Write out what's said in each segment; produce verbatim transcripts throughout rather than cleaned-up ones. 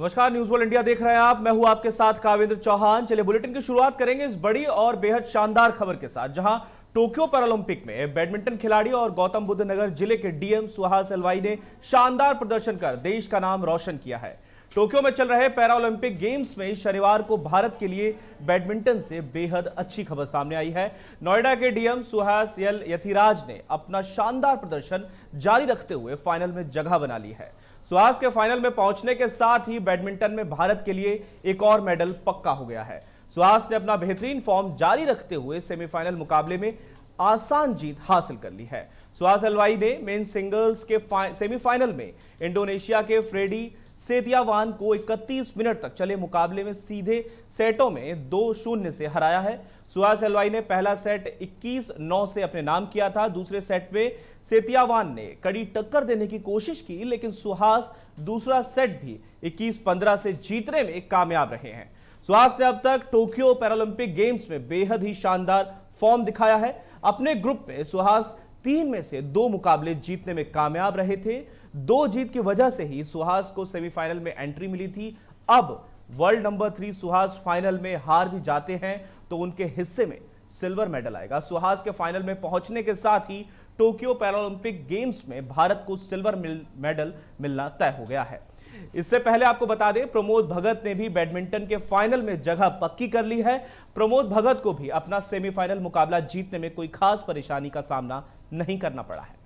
नमस्कार, news world India देख रहे हैं आप। मैं हूं आपके साथ कावेंद्र चौहान। चलिए बुलेटिन की शुरुआत करेंगे इस बड़ी और बेहद शानदार खबर के साथ, जहां टोक्यो पैरालंपिक में बैडमिंटन खिलाड़ी और गौतम बुद्ध नगर जिले के डीएम सुहास एलवाई ने शानदार प्रदर्शन कर देश का नाम रोशन किया है। टोक्यो में चल रहे पैरालंपिक गेम्स में शनिवार को भारत के लिए बैडमिंटन से बेहद अच्छी खबर सामने आई है। नोएडा के डीएम सुहास एल यथिराज ने अपना शानदार प्रदर्शन जारी रखते हुए फाइनल में जगह बना ली है। सुहास के फाइनल में पहुंचने के साथ ही बैडमिंटन में भारत के लिए एक और मेडल पक्का हो गया है। सुहास ने अपना बेहतरीन फॉर्म जारी रखते हुए सेमीफाइनल मुकाबले में आसान जीत हासिल कर ली है। सुहास एलवाई ने मेन सिंगल्स के सेमीफाइनल में इंडोनेशिया के फ्रेडी सेतियावान को इकतीस मिनट तक चले मुकाबले में सीधे सेटों में दो शून्य से हराया है। सुहास एलवाई ने पहला सेट इक्कीस नौ से अपने नाम किया था। दूसरे सेट में सेतियावान ने कड़ी टक्कर देने की कोशिश की, लेकिन सुहास दूसरा सेट भी इक्कीस पंद्रह से जीतने में कामयाब रहे हैं। सुहास ने अब तक टोक्यो पैरालंपिक गेम्स में बेहद ही शानदार फॉर्म दिखाया है। अपने ग्रुप में सुहास तीन में से दो मुकाबले जीतने में कामयाब रहे थे। दो जीत की वजह से ही सुहास को सेमीफाइनल में एंट्री मिली थी। अब world number three Suhas final में हार भी जाते हैं तो उनके हिस्से में सिल्वर मेडल आएगा। सुहास के फाइनल में पहुंचने के साथ ही टोक्यो पैरालंपिक गेम्स में भारत को सिल्वर मेडल मिलना तय हो गया है। इससे पहले आपको बता दें, प्रमोद भगत ने भी बैडमिंटन के फाइनल में जगह पक्की कर ली है। प्रमोद भगत को भी अपना सेमीफाइनल मुकाबला जीतने में कोई खास परेशानी का सामना नहीं करना पड़ा है।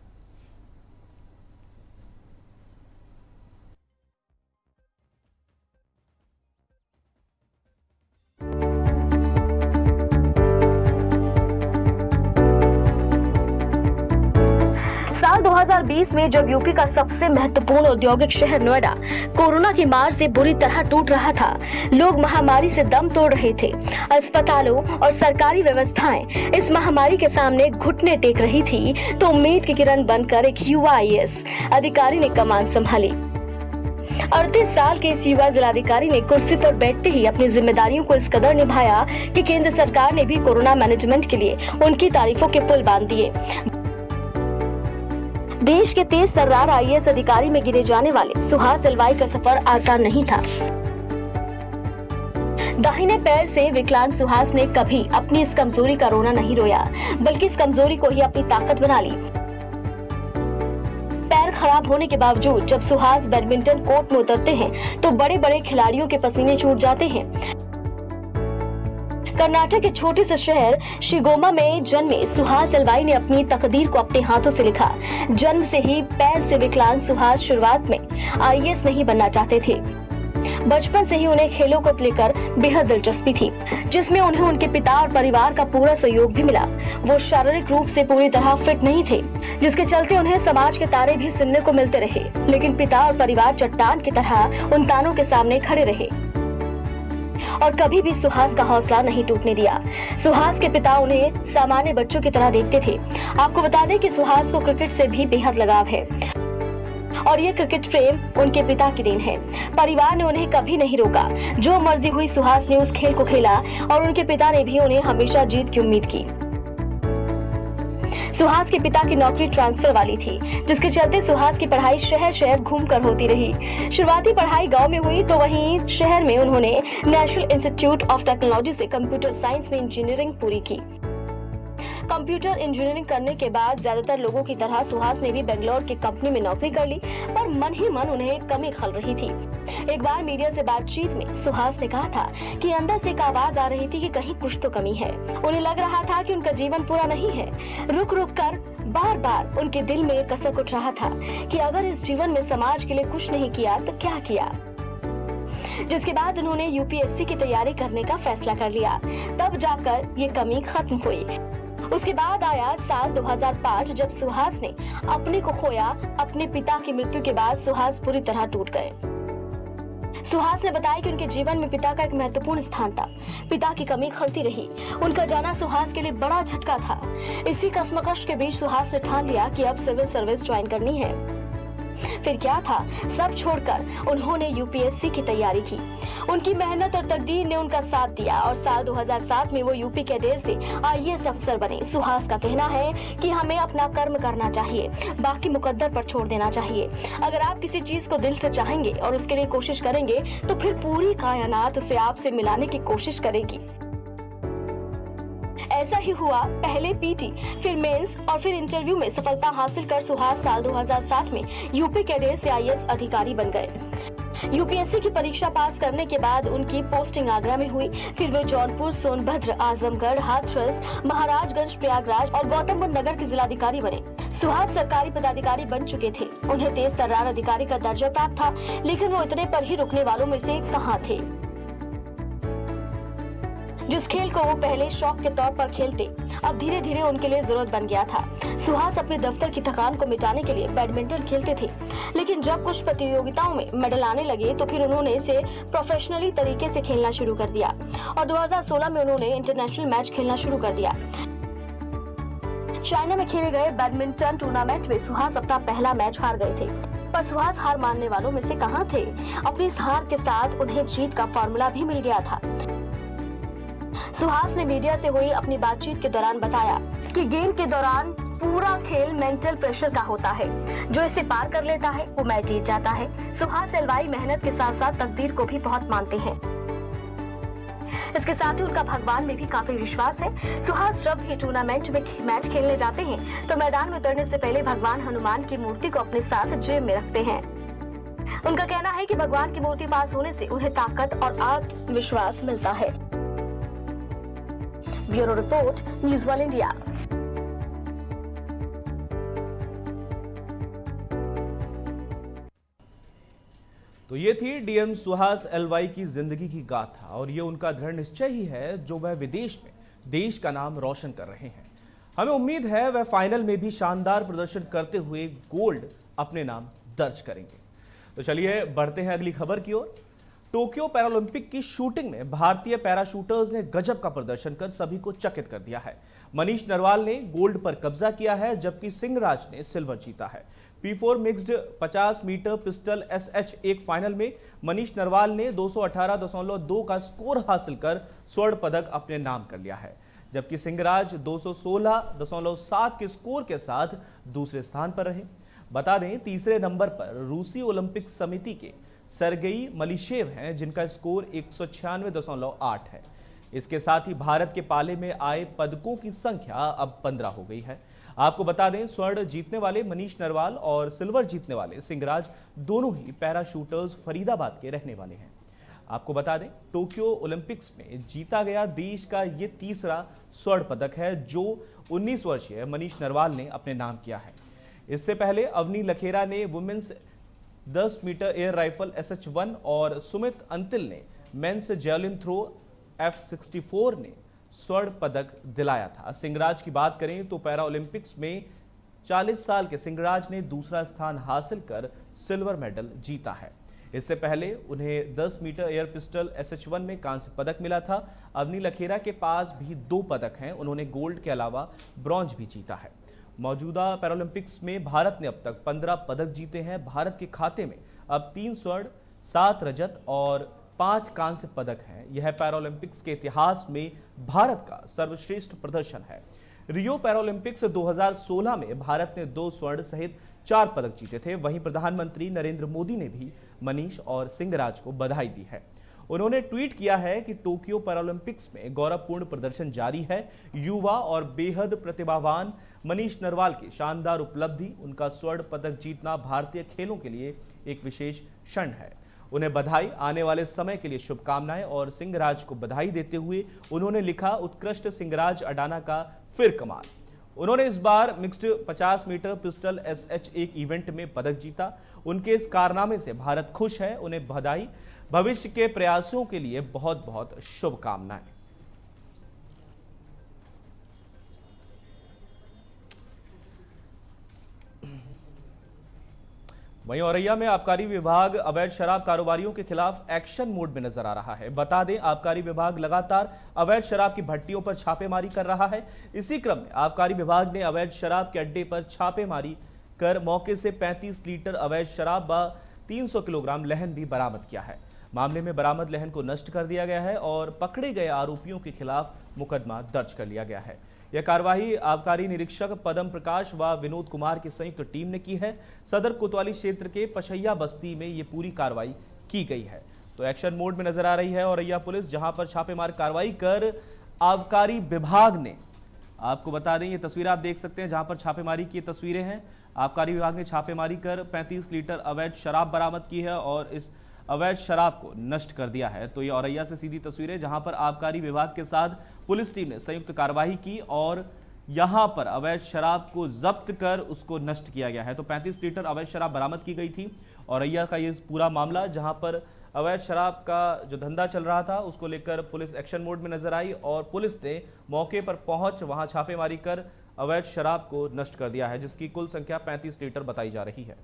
साल दो हज़ार बीस में जब यूपी का सबसे महत्वपूर्ण औद्योगिक शहर नोएडा कोरोना की मार से बुरी तरह टूट रहा था, लोग महामारी से दम तोड़ रहे थे। अस्पतालों और सरकारी व्यवस्थाएं इस महामारी के सामने घुटने टेक रही थी, तो उम्मीद की किरण बनकर एक युवा आई ए एस अधिकारी ने कमान संभाली। अड़तीस साल के इस युवा जिलाधिकारी ने कुर्सी पर बैठते ही अपनी जिम्मेदारियों को इस कदर निभाया कि केंद्र सरकार ने भी कोरोना मैनेजमेंट के लिए उनकी तारीफों के पुल बांध दिए। देश के तेज तर्रार आई ए एस अधिकारी में गिने जाने वाले सुहास एलवाई का सफर आसान नहीं था। दाहिने पैर से विकलांग सुहास ने कभी अपनी इस कमजोरी का रोना नहीं रोया, बल्कि इस कमजोरी को ही अपनी ताकत बना ली। पैर खराब होने के बावजूद जब सुहास बैडमिंटन कोर्ट में उतरते हैं तो बड़े बड़े खिलाड़ियों के पसीने छूट जाते हैं। कर्नाटक के छोटे से शहर शिगोमा में जन्मे सुहास एलवाई ने अपनी तकदीर को अपने हाथों से लिखा। जन्म से ही पैर से विकलांग सुहास शुरुआत में आई ए एस नहीं बनना चाहते थे। बचपन से ही उन्हें खेलों को लेकर बेहद दिलचस्पी थी, जिसमें उन्हें उनके पिता और परिवार का पूरा सहयोग भी मिला। वो शारीरिक रूप से पूरी तरह फिट नहीं थे, जिसके चलते उन्हें समाज के ताने भी सुनने को मिलते रहे, लेकिन पिता और परिवार चट्टान की तरह उन तानों के सामने खड़े रहे और कभी भी सुहास का हौसला नहीं टूटने दिया। सुहास के पिता उन्हें सामान्य बच्चों की तरह देखते थे। आपको बता दें कि सुहास को क्रिकेट से भी बेहद लगाव है और ये क्रिकेट प्रेम उनके पिता की देन है। परिवार ने उन्हें कभी नहीं रोका। जो मर्जी हुई सुहास ने उस खेल को खेला और उनके पिता ने भी उन्हें हमेशा जीत की उम्मीद की। सुहास के पिता की नौकरी ट्रांसफर वाली थी, जिसके चलते सुहास की पढ़ाई शहर शहर घूमकर होती रही। शुरुआती पढ़ाई गांव में हुई तो वहीं शहर में उन्होंने नेशनल इंस्टीट्यूट ऑफ टेक्नोलॉजी से कंप्यूटर साइंस में इंजीनियरिंग पूरी की। कंप्यूटर इंजीनियरिंग करने के बाद ज्यादातर लोगों की तरह सुहास ने भी बेंगलोर की कंपनी में नौकरी कर ली, पर मन ही मन उन्हें कमी खल रही थी। एक बार मीडिया से बातचीत में सुहास ने कहा था कि अंदर से एक आवाज आ रही थी कि कहीं कुछ तो कमी है। उन्हें लग रहा था कि उनका जीवन पूरा नहीं है। रुक रुक कर बार बार उनके दिल में कसक उठ रहा था कि अगर इस जीवन में समाज के लिए कुछ नहीं किया तो क्या किया। जिसके बाद उन्होंने यू पी एस सी की तैयारी करने का फैसला कर लिया। तब जाकर ये कमी खत्म हुई। उसके बाद आया साल दो हज़ार पाँच, जब सुहास ने अपने को खोया। अपने पिता की मृत्यु के बाद सुहास पूरी तरह टूट गए। सुहास ने बताया कि उनके जीवन में पिता का एक महत्वपूर्ण स्थान था। पिता की कमी खलती रही। उनका जाना सुहास के लिए बड़ा झटका था। इसी कश्मकश के बीच सुहास ने ठान लिया कि अब सिविल सर्विस ज्वाइन करनी है। फिर क्या था, सब छोड़कर उन्होंने यूपीएससी की तैयारी की। उनकी मेहनत और तकदीर ने उनका साथ दिया और साल दो हज़ार सात में वो यूपी कैडेट से आईएएस अफसर बने। सुहास का कहना है कि हमें अपना कर्म करना चाहिए, बाकी मुकद्दर पर छोड़ देना चाहिए। अगर आप किसी चीज को दिल से चाहेंगे और उसके लिए कोशिश करेंगे तो फिर पूरी कायनात उसे आपसे मिलाने की कोशिश करेगी। ऐसा ही हुआ। पहले पीटी, फिर मेंस और फिर इंटरव्यू में सफलता हासिल कर सुहास साल दो हज़ार सात में यूपी कैडेट से आईएएस अधिकारी बन गए। यूपीएससी की परीक्षा पास करने के बाद उनकी पोस्टिंग आगरा में हुई। फिर वे जौनपुर, सोनभद्र, आजमगढ़, हाथरस, महाराजगंज, प्रयागराज और गौतम बुद्ध नगर के जिलाधिकारी बने। सुहास सरकारी पदाधिकारी बन चुके थे। उन्हें तेज तर्रार अधिकारी का दर्जा प्राप्त था, लेकिन वो इतने पर ही रुकने वालों में से कहां थे। जिस खेल को वो पहले शौक के तौर पर खेलते, अब धीरे धीरे उनके लिए जरूरत बन गया था। सुहास अपने दफ्तर की थकान को मिटाने के लिए बैडमिंटन खेलते थे, लेकिन जब कुछ प्रतियोगिताओं में मेडल आने लगे तो फिर उन्होंने इसे प्रोफेशनली तरीके से खेलना शुरू कर दिया और दो हज़ार सोलह में उन्होंने इंटरनेशनल मैच खेलना शुरू कर दिया। चाइना में खेले गए बैडमिंटन टूर्नामेंट में सुहास अपना पहला मैच हार गए थे, पर सुहास हार मानने वालों में से कहां थे। अपनी इस हार के साथ उन्हें जीत का फॉर्मूला भी मिल गया था। सुहास ने मीडिया से हुई अपनी बातचीत के दौरान बताया कि गेम के दौरान पूरा खेल मेंटल प्रेशर का होता है। जो इसे पार कर लेता है वो मैच जीत जाता है। सुहास एलवाई मेहनत के साथ साथ तकदीर को भी बहुत मानते हैं। इसके साथ ही उनका भगवान में भी काफी विश्वास है। सुहास जब भी टूर्नामेंट में मैच खेलने जाते हैं तो मैदान में उतरने से पहले भगवान हनुमान की मूर्ति को अपने साथ जेब में रखते हैं। उनका कहना है कि भगवान की मूर्ति पास होने से उन्हें ताकत और आत्मविश्वास मिलता है। Bureau report, news one India. तो ये थी डीएम सुहास एलवाई की जिंदगी की गाथा और ये उनका दृढ़ निश्चय ही है जो वह विदेश में देश का नाम रोशन कर रहे हैं। हमें उम्मीद है वह फाइनल में भी शानदार प्रदर्शन करते हुए गोल्ड अपने नाम दर्ज करेंगे। तो चलिए बढ़ते हैं अगली खबर की ओर। टोक्यो पैरालंपिक की शूटिंग में भारतीय पैराशूटर्स ने गजब का प्रदर्शन कर सभी को चकित कर दिया है। मनीष नरवाल ने गोल्ड पर कब्जा किया है, जबकि सिंहराज ने सिल्वर जीता है। पी फोर मिक्स्ड पचास मीटर पिस्टल एस एच एक फाइनल में मनीष नरवाल ने दो सौ अठारह दशमलव दो का स्कोर हासिल कर स्वर्ण पदक अपने नाम कर लिया है, जबकि सिंहराज दो सौ सोलह दशमलव सात के स्कोर के साथ दूसरे स्थान पर रहे। बता दें तीसरे नंबर पर रूसी ओलंपिक समिति के सरगेई मलिशेव हैं, जिनका स्कोर एक सौ छियानवे दशमलव आठ है। इसके साथ ही भारत के पाले में आए पदकों की संख्या अब पंद्रह हो गई है। आपको बता दें स्वर्ण जीतने वाले मनीष नरवाल और सिल्वर जीतने वाले सिंहराज दोनों ही पैराशूटर्स फरीदाबाद के रहने वाले हैं। आपको बता दें टोक्यो ओलंपिक्स में जीता गया देश का ये तीसरा स्वर्ण पदक है जो उन्नीस वर्षीय मनीष नरवाल ने अपने नाम किया है। इससे पहले अवनी लखेरा ने वुमेन्स दस metre air rifle S H one और सुमित अंतिल ने men's javelin throw F sixty four ने स्वर्ण पदक दिलाया था। सिंहराज की बात करें तो पैरा ओलंपिक्स में चालीस साल के सिंहराज ने दूसरा स्थान हासिल कर सिल्वर मेडल जीता है। इससे पहले उन्हें दस metre air pistol S H one में कांस्य पदक मिला था। अवनी लखेरा के पास भी दो पदक हैं, उन्होंने गोल्ड के अलावा ब्रॉन्ज भी जीता है। मौजूदा पैरालंपिक्स में भारत ने अब तक पंद्रह पदक जीते हैं। भारत के खाते में अब तीन स्वर्ण, सात रजत और पांच कांस्य पदक हैं। यह पैरालंपिक्स के इतिहास में भारत का सर्वश्रेष्ठ प्रदर्शन है। रियो पैरालंपिक्स दो हज़ार सोलह में भारत ने दो स्वर्ण सहित चार पदक जीते थे। वहीं प्रधानमंत्री नरेंद्र मोदी ने भी मनीष और सिंहराज को बधाई दी है। उन्होंने ट्वीट किया है कि टोक्यो पैरालंपिक्स में गौरवपूर्ण प्रदर्शन जारी है। युवा और बेहद प्रतिभावान मनीष नरवाल की शानदार उपलब्धि, उनका स्वर्ण पदक जीतना भारतीय खेलों के लिए एक विशेष क्षण है। उन्हें बधाई, आने वाले समय के लिए शुभकामनाएं। और सिंहराज को बधाई देते हुए उन्होंने लिखा, उत्कृष्ट सिंहराज अडाना का फिर कमाल। उन्होंने इस बार मिक्स्ड पचास मीटर पिस्टल एस एच एक इवेंट में पदक जीता। उनके इस कारनामे से भारत खुश है, उन्हें बधाई। भविष्य के प्रयासों के लिए बहुत बहुत शुभकामनाएं। वहीं औरैया में आबकारी विभाग अवैध शराब कारोबारियों के खिलाफ एक्शन मोड में नजर आ रहा है। बता दें आबकारी विभाग लगातार अवैध शराब की भट्टियों पर छापेमारी कर रहा है। इसी क्रम में आबकारी विभाग ने अवैध शराब के अड्डे पर छापेमारी कर मौके से पैंतीस लीटर अवैध शराब व तीन सौ किलोग्राम लहन भी बरामद किया है। मामले में बरामद लहन को नष्ट कर दिया गया है और पकड़े गए आरोपियों के खिलाफ मुकदमा दर्ज कर लिया गया है। यह कार्रवाई आबकारी निरीक्षक पदम प्रकाश व विनोद कुमार की संयुक्त टीम ने की है। सदर कोतवाली क्षेत्र के पशैया बस्ती में ये पूरी कार्रवाई की गई है। तो एक्शन मोड में नजर आ रही है औरैया पुलिस, जहां पर छापेमार कार्रवाई कर आबकारी विभाग ने, आपको बता दें ये तस्वीर आप देख सकते हैं जहां पर छापेमारी की तस्वीरें हैं। आबकारी विभाग ने छापेमारी कर पैंतीस लीटर अवैध शराब बरामद की है और इस अवैध शराब को नष्ट कर दिया है। तो ये औरैया से सीधी तस्वीरें जहां पर आबकारी विभाग के साथ पुलिस टीम ने संयुक्त कार्रवाई की और यहां पर अवैध शराब को जब्त कर उसको नष्ट किया गया है। तो पैंतीस लीटर अवैध शराब बरामद की गई थी। औरैया का ये पूरा मामला जहां पर अवैध शराब का जो धंधा चल रहा था उसको लेकर पुलिस एक्शन मोड में नजर आई और पुलिस ने मौके पर पहुंच वहां छापेमारी कर अवैध शराब को नष्ट कर दिया है, जिसकी कुल संख्या पैंतीस लीटर बताई जा रही है।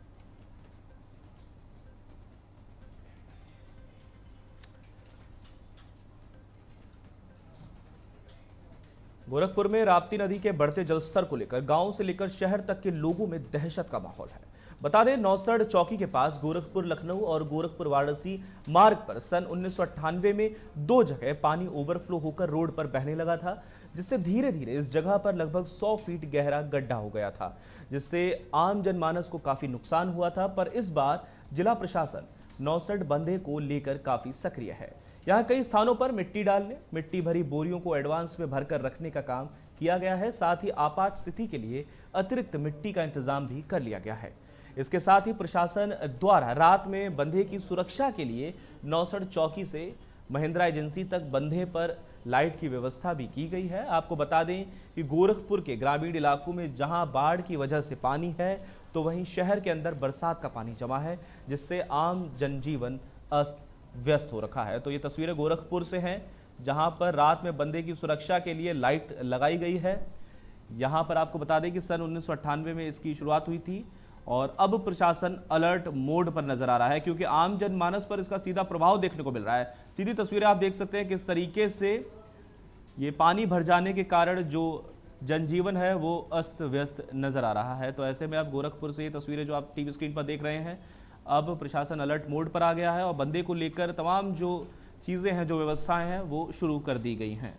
गोरखपुर में राप्ती नदी के बढ़ते जलस्तर को लेकर गांव से लेकर शहर तक के लोगों में दहशत का माहौल है। बता दें, नौसड़ चौकी के पास गोरखपुर लखनऊ और गोरखपुर वाराणसी मार्ग पर सन उन्नीस सौ अट्ठानवे में दो जगह पानी ओवरफ्लो होकर रोड पर बहने लगा था, जिससे धीरे धीरे इस जगह पर लगभग सौ फीट गहरा गड्ढा हो गया था, जिससे आम जनमानस को काफी नुकसान हुआ था। पर इस बार जिला प्रशासन नौसड़ बंधे को लेकर काफी सक्रिय है। यहाँ कई स्थानों पर मिट्टी डालने, मिट्टी भरी बोरियों को एडवांस में भरकर रखने का काम किया गया है। साथ ही आपात स्थिति के लिए अतिरिक्त मिट्टी का इंतजाम भी कर लिया गया है। इसके साथ ही प्रशासन द्वारा रात में बंधे की सुरक्षा के लिए नौसड़ चौकी से महिंद्रा एजेंसी तक बंधे पर लाइट की व्यवस्था भी की गई है। आपको बता दें कि गोरखपुर के ग्रामीण इलाकों में जहां बाढ़ की वजह से पानी है, तो वहीं शहर के अंदर बरसात का पानी जमा है, जिससे आम जनजीवन अस्त व्यस्त हो रखा है। तो ये तस्वीरें गोरखपुर से हैं, जहां पर रात में बंधे की सुरक्षा के लिए लाइट लगाई गई है। यहां पर आपको बता दें कि सन उन्नीस सौ अट्ठानवे में इसकी शुरुआत हुई थी और अब प्रशासन अलर्ट मोड पर नजर आ रहा है, क्योंकि आम जनमानस पर इसका सीधा प्रभाव देखने को मिल रहा है। सीधी तस्वीरें आप देख सकते हैं किस तरीके से ये पानी भर जाने के कारण जो जनजीवन है वो अस्त व्यस्त नजर आ रहा है। तो ऐसे में आप गोरखपुर से ये तस्वीरें जो आप टीवी स्क्रीन पर देख रहे हैं, अब प्रशासन अलर्ट मोड पर आ गया है और बंदे को लेकर तमाम जो चीजें हैं, जो व्यवस्थाएं हैं, वो शुरू कर दी गई हैं।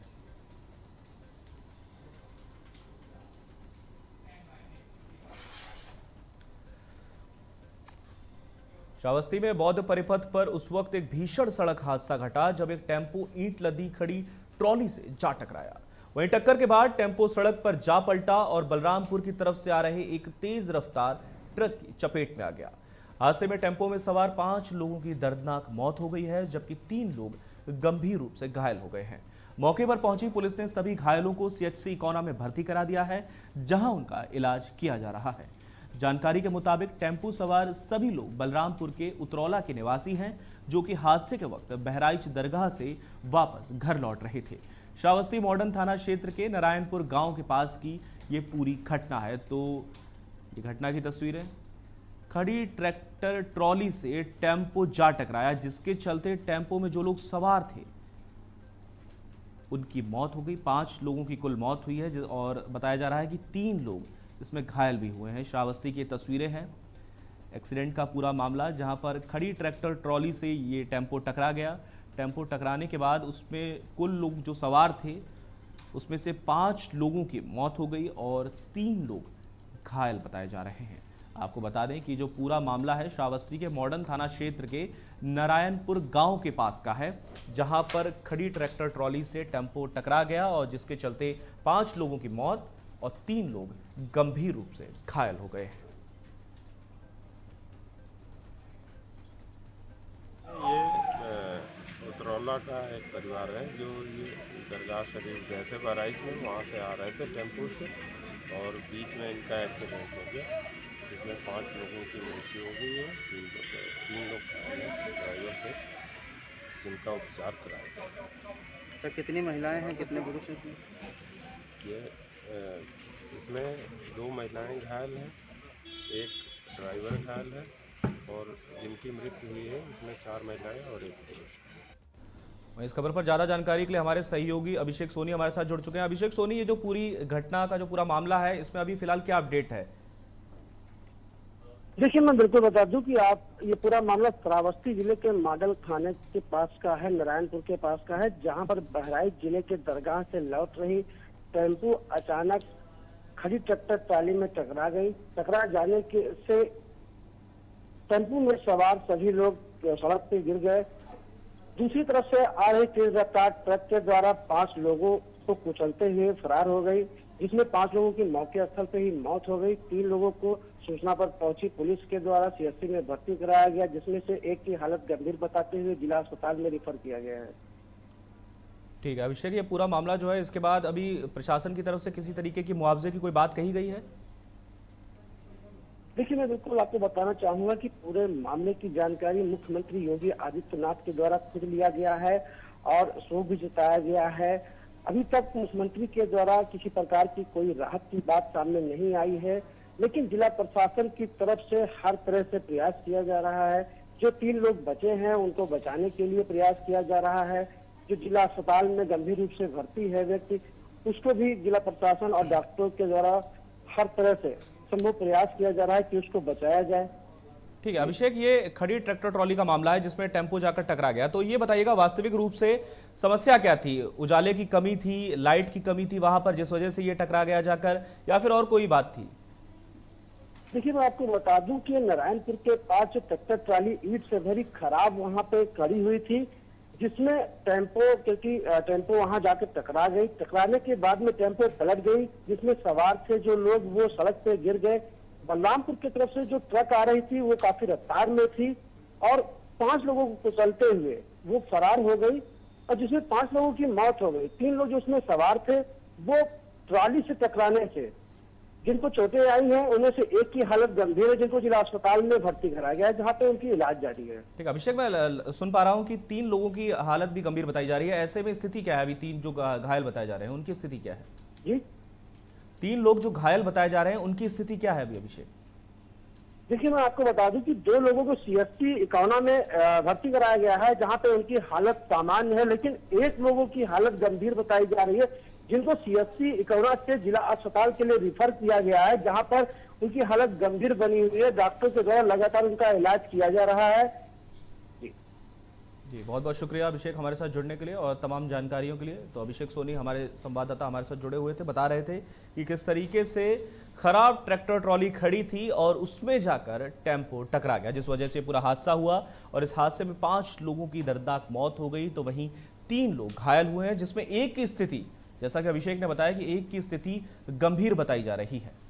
श्रावस्ती में बौद्ध परिपथ पर उस वक्त एक भीषण सड़क हादसा घटा जब एक टेम्पो ईंट लदी खड़ी ट्रॉली से जा टकराया। वहीं टक्कर के बाद टेम्पो सड़क पर जा पलटा और बलरामपुर की तरफ से आ रहे एक तेज रफ्तार ट्रक की चपेट में आ गया। हादसे में टेम्पो में सवार पांच लोगों की दर्दनाक मौत हो गई है, जबकि तीन लोग गंभीर रूप से घायल हो गए हैं। मौके पर पहुंची पुलिस ने सभी घायलों को सीएचसी इकोना में भर्ती करा दिया है, जहां उनका इलाज किया जा रहा है। जानकारी के मुताबिक टेम्पो सवार सभी लोग बलरामपुर के उतरौला के निवासी हैं, जो कि हादसे के वक्त बहराइच दरगाह से वापस घर लौट रहे थे। श्रावस्ती मॉडर्न थाना क्षेत्र के नारायणपुर गांव के पास की ये पूरी घटना है। तो ये घटना की तस्वीरें, खड़ी ट्रैक्टर ट्रॉली से टेम्पो जा टकराया, जिसके चलते टेम्पो में जो लोग सवार थे उनकी मौत हो गई। पांच लोगों की कुल मौत हुई है और बताया जा रहा है कि तीन लोग इसमें घायल भी हुए हैं। श्रावस्ती की तस्वीरें हैं एक्सीडेंट का पूरा मामला, जहां पर खड़ी ट्रैक्टर ट्रॉली से ये टेम्पो टकरा गया। टेम्पो टकराने के बाद उसमें कुल लोग जो सवार थे उसमें से पांच लोगों की मौत हो गई और तीन लोग घायल बताए जा रहे हैं। आपको बता दें कि जो पूरा मामला है श्रावस्ती के मॉडर्न थाना क्षेत्र के नारायणपुर गांव के पास का है, जहां पर खड़ी ट्रैक्टर ट्रॉली से टेम्पो टकरा गया और जिसके चलते पांच लोगों की मौत और तीन लोग गंभीर रूप से घायल हो गए हैं। ये उतरौला का एक परिवार है जो ये दरगाह शरीफ गए थे बहराइच में, वहाँ से आ रहे थे टेम्पो से और बीच में इनका एक्सीडेंट हो गया, जिसमें पांच लोगों की मृत्यु हो गई है। तीन लोग तीन लोग ड्राइवर से जिनका उपचार कराया जाए। सर कितनी महिलाएं हैं, कितने पुरुष हैं? ये इसमें दो महिलाएं घायल हैं, एक ड्राइवर घायल है और जिनकी मृत्यु हुई है उसमें चार महिलाएं और एक पुरुष। इस खबर पर ज्यादा जानकारी के लिए हमारे सहयोगी अभिषेक सोनी हमारे साथ जुड़ चुके हैं। अभिषेक सोनी, ये जो पूरी घटना का जो पूरा मामला है, इसमें अभी फिलहाल क्या अपडेट है? देखिए, मैं बिल्कुल बता दूं कि आप ये पूरा मामला श्रावस्ती जिले के मॉडल थाने के पास का है, नारायणपुर के पास का है, जहां पर बहराइच जिले के दरगाह से लौट रही टेम्पो अचानक खड़ी ट्रैक्टर ट्राली में टकरा गई। टकरा जाने के से टेम्पो में सवार सभी लोग सड़क पे गिर गए। दूसरी तरफ से आ रही तेज रफ्तार ट्रक के द्वारा पांच लोगों को कुचलते हुए फरार हो गई, जिसमें पांच लोगों की मौके स्थल पे ही मौत हो गई। तीन लोगों को सूचना पर पहुंची पुलिस के द्वारा सीएचसी में भर्ती कराया गया, जिसमें से एक की हालत गंभीर बताते हुए जिला अस्पताल में रिफर किया गया है। ठीक है अभिषेक, ये पूरा मामला जो है इसके बाद अभी प्रशासन की तरफ से किसी तरीके की मुआवजे की कोई बात कही गई है? देखिए, मैं बिल्कुल आपको बताना चाहूंगा कि पूरे मामले की जानकारी मुख्यमंत्री योगी आदित्यनाथ के द्वारा खुद लिया गया है और शोक भी जताया गया है। अभी तक मुख्यमंत्री के द्वारा किसी प्रकार की कोई राहत की बात सामने नहीं आई है, लेकिन जिला प्रशासन की तरफ से हर तरह से प्रयास किया जा रहा है। जो तीन लोग बचे हैं उनको बचाने के लिए प्रयास किया जा रहा है। जो जिला अस्पताल में गंभीर रूप से भर्ती है व्यक्ति, उसको भी जिला प्रशासन और डॉक्टरों के द्वारा हर तरह से संभव प्रयास किया जा रहा है कि उसको बचाया जाए। ठीक है अभिषेक, ये खड़ी ट्रैक्टर ट्रॉली का मामला है जिसमें टेम्पो जाकर टकरा गया, तो ये बताइएगा वास्तविक रूप से समस्या क्या थी? उजाले की कमी थी, लाइट की कमी थी वहां पर जिस वजह से ये टकरा गया जाकर, या फिर और कोई बात थी? देखिए, मैं आपको बता दूं कि नारायणपुर के पास ट्रैक्टर ट्राली ईंट से भरी खराब वहां पे खड़ी हुई थी, जिसमें टेम्पो क्योंकि टेम्पो वहां जाकर टकरा गई। टकराने के बाद में टेम्पो पलट गई, जिसमें सवार थे जो लोग वो सड़क पे गिर गए। बलरामपुर की तरफ से जो ट्रक आ रही थी वो काफी रफ्तार में थी और पांच लोगों को कुचलते हुए वो फरार हो गई, और जिसमें पांच लोगों की मौत हो गई। तीन लोग जो उसमें सवार थे वो ट्रॉली से टकराने से जिनको चोटें आई हैं उनमें से एक की हालत गंभीर है, जिनको जिला अस्पताल में भर्ती कराया गया है, जहां पे उनकी इलाज जारी है। ठीक है अभिषेक, मैं सुन पा रहा हूं कि तीन लोगों की हालत भी गंभीर बताई जा रही है। ऐसे में स्थिति क्या है अभी? तीन जो घायल बताए जा रहे हैं उनकी स्थिति क्या है? जी, तीन लोग जो घायल बताए जा रहे हैं उनकी स्थिति क्या है अभी अभिषेक? देखिए, मैं आपको बता दूं कि दो लोगों को सीएचसी इकौना में भर्ती कराया गया है, जहां पे उनकी हालत सामान्य है, लेकिन एक लोगों की हालत गंभीर बताई जा रही है, जिनको सीएचसी इकौना से जिला अस्पताल के लिए रिफर किया गया है, जहां पर उनकी हालत गंभीर बनी हुई है। डॉक्टरों के द्वारा लगातार उनका इलाज किया जा रहा है। जी जी बहुत बहुत शुक्रिया अभिषेक हमारे साथ जुड़ने के लिए और तमाम जानकारियों के लिए। तो अभिषेक सोनी हमारे संवाददाता हमारे साथ जुड़े हुए थे, बता रहे थे कि किस तरीके से खराब ट्रैक्टर ट्रॉली खड़ी थी और उसमें जाकर टेम्पो टकरा गया, जिस वजह से पूरा हादसा हुआ और इस हादसे में पांच लोगों की दर्दनाक मौत हो गई, तो वहीं तीन लोग घायल हुए हैं, जिसमें एक की स्थिति, जैसा कि अभिषेक ने बताया कि एक की स्थिति गंभीर बताई जा रही है।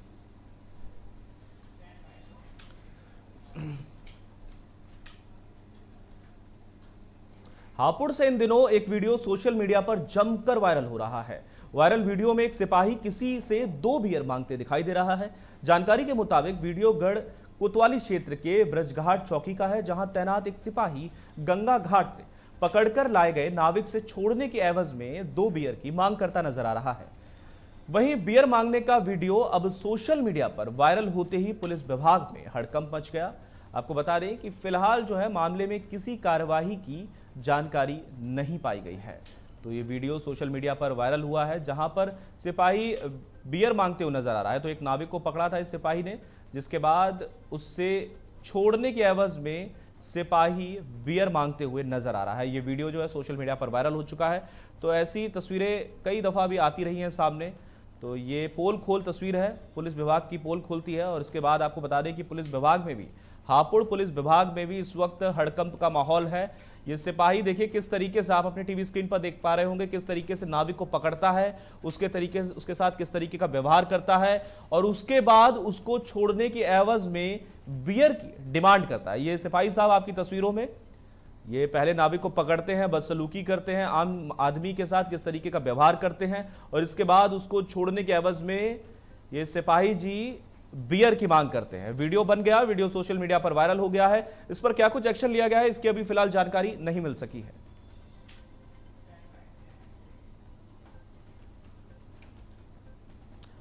हापुड़ से इन दिनों एक वीडियो सोशल मीडिया पर जमकर वायरल हो रहा है। वायरल वीडियो में एक सिपाही किसी से दो बियर मांगते दिखाई दे रहा है। जानकारी के मुताबिक वीडियो गढ़ कोतवाली क्षेत्र के ब्रजघाट चौकी का है, जहां तैनात एक सिपाही गंगा घाट से पकड़कर लाए गए नाविक से छोड़ने के एवज में दो बियर की मांग करता नजर आ रहा है। वहीं बियर मांगने का वीडियो अब सोशल मीडिया पर वायरल होते ही पुलिस विभाग में हड़कंप मच गया। आपको बता दें कि फिलहाल जो है मामले में किसी कार्यवाही की जानकारी नहीं पाई गई है। तो ये वीडियो सोशल मीडिया पर वायरल हुआ है, जहां पर सिपाही बियर मांगते हुए नजर आ रहा है। तो एक नाविक को पकड़ा था इस सिपाही ने, जिसके बाद उससे छोड़ने के एवज में सिपाही बियर मांगते हुए नजर आ रहा है। ये वीडियो जो है सोशल मीडिया पर वायरल हो चुका है। तो ऐसी तस्वीरें कई दफा भी आती रही हैं सामने। तो ये पोल खोल तस्वीर है, पुलिस विभाग की पोल खोलती है। और इसके बाद आपको बता दें कि पुलिस विभाग में भी, हापुड़ पुलिस विभाग में भी इस वक्त हड़कंप का माहौल है। ये सिपाही देखिए किस तरीके से, आप अपने टीवी स्क्रीन पर देख पा रहे होंगे, किस तरीके से नाविक को पकड़ता है, उसके तरीके उसके साथ किस तरीके का व्यवहार करता है और उसके बाद उसको छोड़ने के एवज में बियर की डिमांड करता है। ये सिपाही साहब आपकी तस्वीरों में, ये पहले नाविक को पकड़ते हैं, बदसलूकी करते हैं, आम आदमी के साथ किस तरीके का व्यवहार करते हैं और इसके बाद उसको छोड़ने के एवज में ये सिपाही जी बियर की मांग करते हैं। वीडियो बन गया, वीडियो सोशल मीडिया पर वायरल हो गया है। इस पर क्या कुछ एक्शन लिया गया है, इसकी अभी फिलहाल जानकारी नहीं मिल सकी है।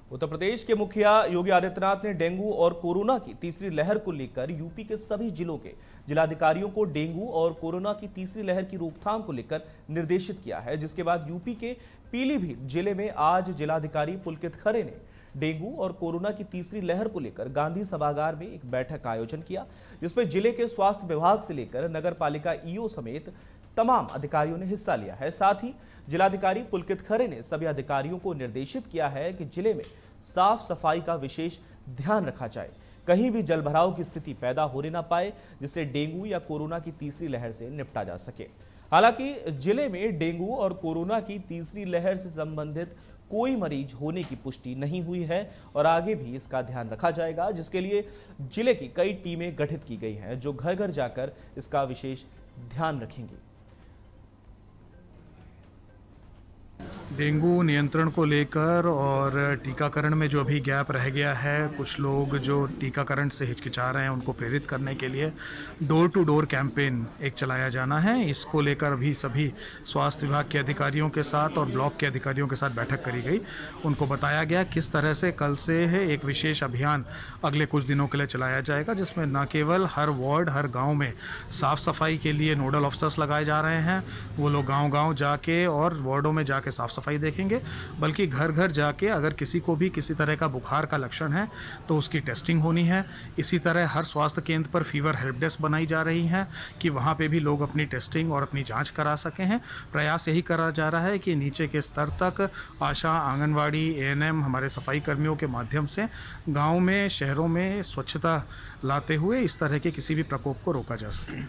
उत्तर प्रदेश के मुखिया योगी आदित्यनाथ ने डेंगू और कोरोना की तीसरी लहर को लेकर यूपी के सभी जिलों के जिलाधिकारियों को डेंगू और कोरोना की तीसरी लहर की रोकथाम को लेकर निर्देशित किया है, जिसके बाद यूपी के पीलीभीत जिले में आज जिलाधिकारी पुलकित खरे ने डेंगू और कोरोना की तीसरी लहर को लेकर गांधी सभागार में एक बैठक का आयोजन किया, जिसमें जिले के स्वास्थ्य विभाग से लेकर नगर पालिका ईओ समेत तमाम अधिकारियों ने हिस्सा लिया है। साथ ही जिलाधिकारी पुलकित खरे ने सभी अधिकारियों को निर्देशित किया है कि जिले में साफ सफाई का विशेष ध्यान रखा जाए, कहीं भी जलभराव की स्थिति पैदा होने ना पाए, जिससे डेंगू या कोरोना की तीसरी लहर से निपटा जा सके। हालांकि जिले में डेंगू और कोरोना की तीसरी लहर से संबंधित कोई मरीज होने की पुष्टि नहीं हुई है और आगे भी इसका ध्यान रखा जाएगा, जिसके लिए जिले की कई टीमें गठित की गई हैं जो घर घर जाकर इसका विशेष ध्यान रखेंगी। डेंगू नियंत्रण को लेकर और टीकाकरण में जो अभी गैप रह गया है, कुछ लोग जो टीकाकरण से हिचकिचा रहे हैं उनको प्रेरित करने के लिए डोर टू डोर कैंपेन एक चलाया जाना है। इसको लेकर अभी सभी स्वास्थ्य विभाग के अधिकारियों के साथ और ब्लॉक के अधिकारियों के साथ बैठक करी गई। उनको बताया गया किस तरह से कल से है एक विशेष अभियान अगले कुछ दिनों के लिए चलाया जाएगा, जिसमें न केवल हर वार्ड हर गाँव में साफ सफाई के लिए नोडल ऑफिसर्स लगाए जा रहे हैं, वो लोग गाँव गाँव जाके और वार्डों में जाके साफ सफाई देखेंगे, बल्कि घर घर जाके अगर किसी को भी किसी तरह का बुखार का लक्षण है तो उसकी टेस्टिंग होनी है। इसी तरह हर स्वास्थ्य केंद्र पर फीवर हेल्प डेस्क बनाई जा रही है कि वहाँ पे भी लोग अपनी टेस्टिंग और अपनी जांच करा सके हैं। प्रयास यही करा जा रहा है कि नीचे के स्तर तक आशा, आंगनवाड़ी, एएनएम, हमारे सफाई कर्मियों के माध्यम से गाँव में, शहरों में स्वच्छता लाते हुए इस तरह के किसी भी प्रकोप को रोका जा सके।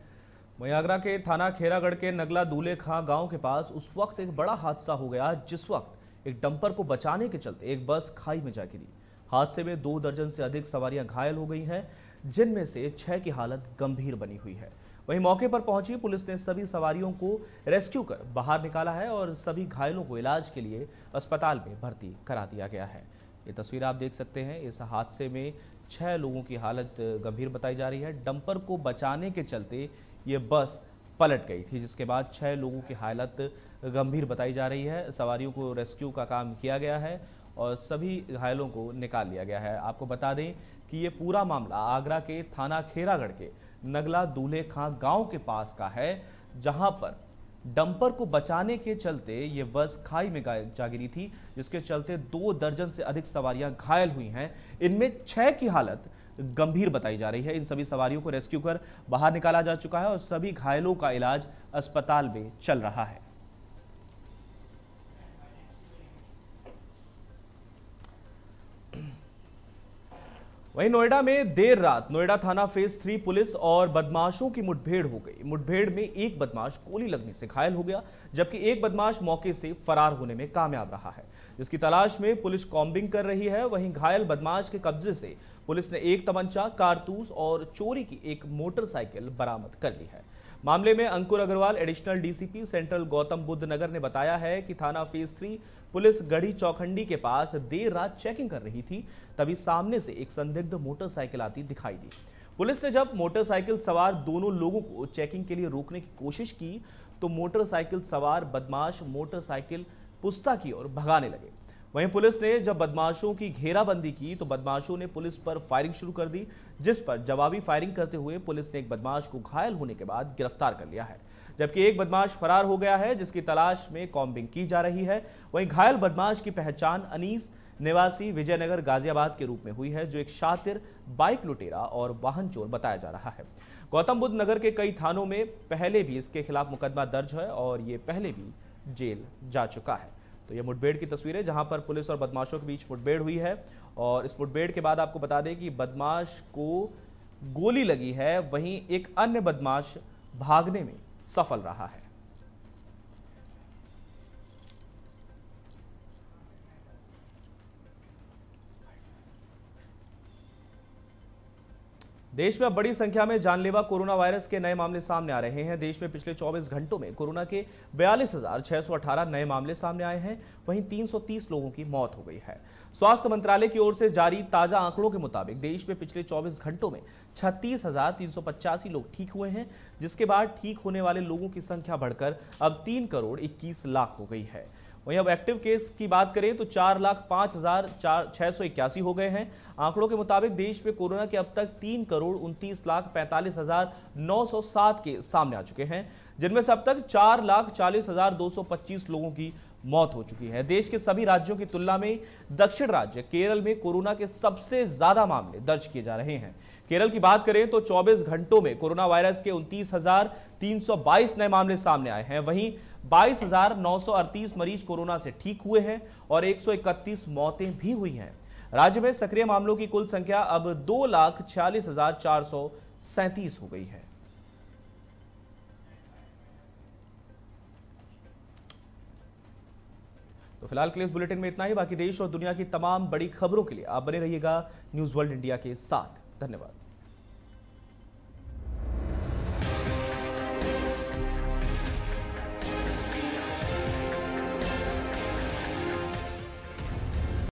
वहीं आगरा के थाना खेरागढ़ के नगला दूल्हे खां गांव के पास उस वक्त एक बड़ा हादसा हो गया जिस वक्त एक डंपर को बचाने के चलते एक बस खाई में जा गिरी। हादसे में दो दर्जन से अधिक सवारियां घायल हो गई हैं, जिनमें से छह की हालत गंभीर बनी हुई है। वहीं मौके पर पहुंची पुलिस ने सभी सवारियों को रेस्क्यू कर बाहर निकाला है और सभी घायलों को इलाज के लिए अस्पताल में भर्ती करा दिया गया है। ये तस्वीर आप देख सकते हैं। इस हादसे में छह लोगों की हालत गंभीर बताई जा रही है। डंपर को बचाने के चलते ये बस पलट गई थी, जिसके बाद छह लोगों की हालत गंभीर बताई जा रही है। सवारियों को रेस्क्यू का काम किया गया है और सभी घायलों को निकाल लिया गया है। आपको बता दें कि ये पूरा मामला आगरा के थाना खेरागढ़ के नगला दूल्हे खां गांव के पास का है, जहां पर डंपर को बचाने के चलते ये बस खाई में जा गिरी थी, जिसके चलते दो दर्जन से अधिक सवारियां घायल हुई हैं। इनमें छह की हालत गंभीर बताई जा रही है। इन सभी सवारियों को रेस्क्यू कर बाहर निकाला जा चुका है और सभी घायलों का इलाज अस्पताल में चल रहा है। वहीं नोएडा में देर रात नोएडा थाना फेज थ्री पुलिस और बदमाशों की मुठभेड़ हो गई। मुठभेड़ में एक बदमाश गोली लगने से घायल हो गया, जबकि एक बदमाश मौके से फरार होने में कामयाब रहा है, जिसकी तलाश में पुलिस कॉम्बिंग कर रही है। वहीं घायल बदमाश के कब्जे से पुलिस ने एक तमंचा, कारतूस और चोरी की एक मोटरसाइकिल बरामद कर ली है। मामले में Ankur Agrawal additional DCP central Gautam Buddh Nagar ने बताया है कि थाना phase three police Garhi Chaukhandi के पास देर रात चेकिंग कर रही थी, तभी सामने से एक संदिग्ध मोटरसाइकिल आती दिखाई दी। पुलिस ने जब मोटरसाइकिल सवार दोनों लोगों को चेकिंग के लिए रोकने की कोशिश की तो मोटरसाइकिल सवार बदमाश मोटरसाइकिल पुस्ता की ओर भगाने लगे। वहीं पुलिस ने जब बदमाशों की घेराबंदी की तो बदमाशों ने पुलिस पर फायरिंग शुरू कर दी, जिस पर जवाबी फायरिंग करते हुए पुलिस ने एक बदमाश को घायल होने के बाद गिरफ्तार कर लिया है, जबकि एक बदमाश फरार हो गया है, जिसकी तलाश में कॉम्बिंग की जा रही है। वहीं घायल बदमाश की पहचान अनीस निवासी विजयनगर गाजियाबाद के रूप में हुई है, जो एक शातिर बाइक लुटेरा और वाहन चोर बताया जा रहा है। गौतम बुद्ध नगर के कई थानों में पहले भी इसके खिलाफ मुकदमा दर्ज है और ये पहले भी जेल जा चुका है। तो ये मुठभेड़ की तस्वीरें जहां पर पुलिस और बदमाशों के बीच मुठभेड़ हुई है और इस मुठभेड़ के बाद आपको बता दें कि बदमाश को गोली लगी है, वहीं एक अन्य बदमाश भागने में सफल रहा है। देश में अब बड़ी संख्या में जानलेवा कोरोना वायरस के नए मामले सामने आ रहे हैं। देश में पिछले चौबीस घंटों में कोरोना के बयालीस हजार छह सौ अठारह नए मामले सामने आए हैं, वहीं तीन सौ तीस लोगों की मौत हो गई है। स्वास्थ्य मंत्रालय की ओर से जारी ताजा आंकड़ों के मुताबिक देश में पिछले चौबीस घंटों में छत्तीस हजार तीन सौ पचासी लोग ठीक हुए हैं, जिसके बाद ठीक होने वाले लोगों की संख्या बढ़कर अब तीन करोड़ इक्कीस लाख हो गई है। वहीं अब एक्टिव केस की बात करें तो चार लाख पांच हजार चार छह सौ इक्यासी हो गए हैं। आंकड़ों के मुताबिक देश में कोरोना के अब तक तीन करोड़ उनतीस लाख पैंतालीस हजार नौ सौ सात के सामने आ चुके हैं, जिनमें से अब तक चार लाख चालीस हजार दो सौ पच्चीस लोगों की मौत हो चुकी है। देश के सभी राज्यों की तुलना में दक्षिण राज्य केरल में कोरोना के सबसे ज्यादा मामले दर्ज किए जा रहे हैं। केरल की बात करें तो चौबीस घंटों में कोरोना वायरस के उनतीस हजार तीन सौ बाईस नए मामले सामने आए हैं। वहीं बाईस हजार नौ सौ अड़तीस मरीज कोरोना से ठीक हुए हैं और एक सौ इकतीस मौतें भी हुई हैं। राज्य में सक्रिय मामलों की कुल संख्या अब दो लाख छियालीस हजार चार सौ सैंतीस हो गई है। तो फिलहाल के लिए इस बुलेटिन में इतना ही। बाकी देश और दुनिया की तमाम बड़ी खबरों के लिए आप बने रहिएगा न्यूज़ वर्ल्ड इंडिया के साथ। धन्यवाद।